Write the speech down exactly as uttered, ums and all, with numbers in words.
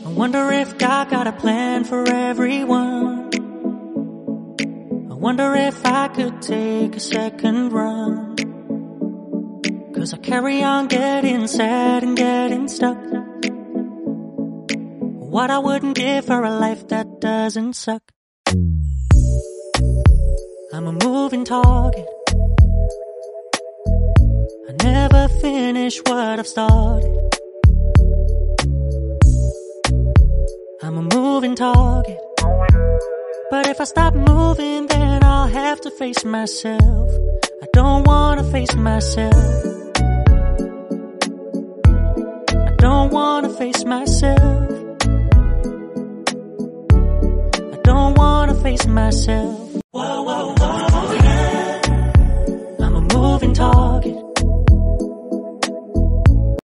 wonder if God got a plan for everyone. I wonder if I could take a second run. Cause I carry on getting sad and getting stuck. What I wouldn't give for a life that doesn't suck. I'm a moving target. I never finish what I've started. I'm a moving target. But if I stop moving, then I'll have to face myself. I don't wanna face myself. I don't wanna face myself. I don't wanna face myself. Whoa, whoa, whoa.